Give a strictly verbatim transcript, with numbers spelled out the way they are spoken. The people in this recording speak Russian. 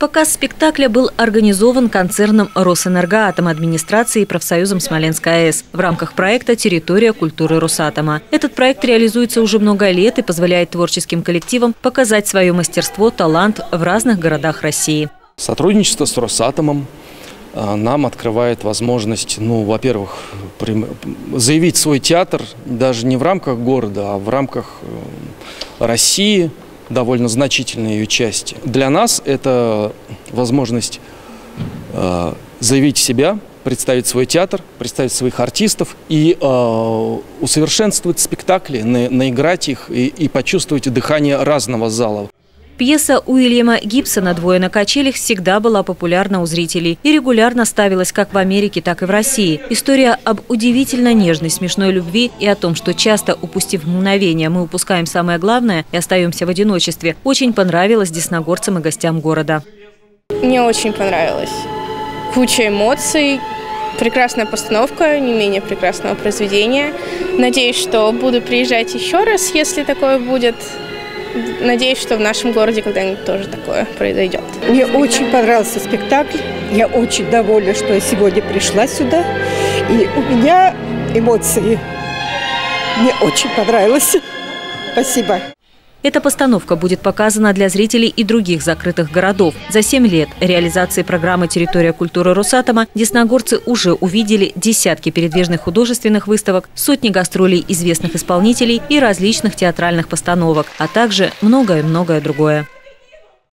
Показ спектакля был организован концерном «Росэнергоатом» администрацией и профсоюзом Смоленской АЭС в рамках проекта «Территория культуры Росатома». Этот проект реализуется уже много лет и позволяет творческим коллективам показать свое мастерство, талант в разных городах России. Сотрудничество с Росатомом нам открывает возможность, ну, во-первых, заявить свой театр даже не в рамках города, а в рамках России, довольно значительной ее части. Для нас это возможность э, заявить себя, представить свой театр, представить своих артистов и э, усовершенствовать спектакли, на, наиграть их и, и почувствовать дыхание разного зала. Пьеса Уильяма Гибсона «Двое на качелях» всегда была популярна у зрителей и регулярно ставилась как в Америке, так и в России. История об удивительно нежной, смешной любви и о том, что часто, упустив мгновение, мы упускаем самое главное и остаемся в одиночестве, очень понравилась десногорцам и гостям города. Мне очень понравилось. Куча эмоций, прекрасная постановка, не менее прекрасного произведения. Надеюсь, что буду приезжать еще раз, если такое будет. Надеюсь, что в нашем городе когда-нибудь тоже такое произойдет. Мне очень понравился спектакль. Я очень довольна, что я сегодня пришла сюда. И у меня эмоции. Мне очень понравилось. Спасибо. Эта постановка будет показана для зрителей и других закрытых городов. За семь лет реализации программы «Территория культуры Росатома» десногорцы уже увидели десятки передвижных художественных выставок, сотни гастролей известных исполнителей и различных театральных постановок, а также многое-многое другое.